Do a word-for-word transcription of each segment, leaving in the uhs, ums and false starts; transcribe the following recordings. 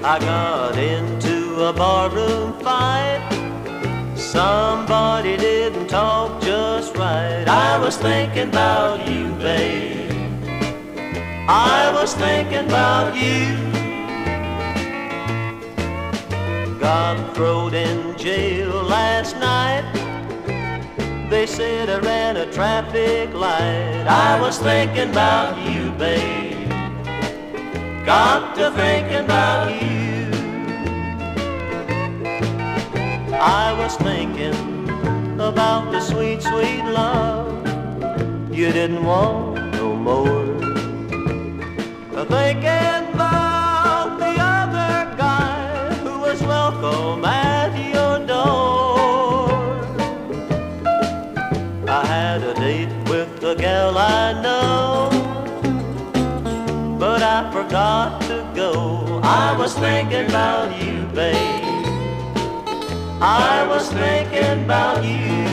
I got into a barroom fight. Somebody didn't talk just right. I was thinking about you, babe. I was thinking about you. Got thrown in jail last night. They said I ran a traffic light. I was thinking about you, babe. Got to thinking about you. I was thinking about the sweet, sweet love you didn't want no more. Thinking about the other guy who was welcome at your door. I had a date with the gal I know, but I forgot to go. I was thinking about you, babe. I was thinking about you.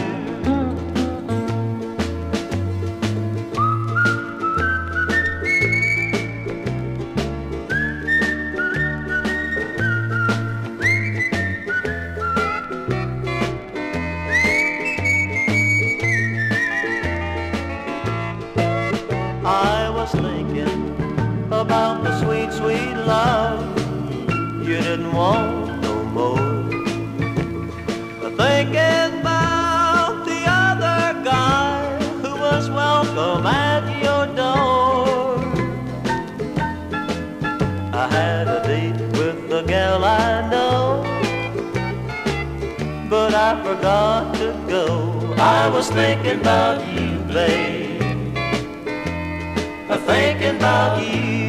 I was thinking about the sweet, sweet love you didn't want no more. Thinking about the other guy who was welcome at your door. I had a date with the gal I know, but I forgot to go. I was thinking about you, babe. Thinking about you.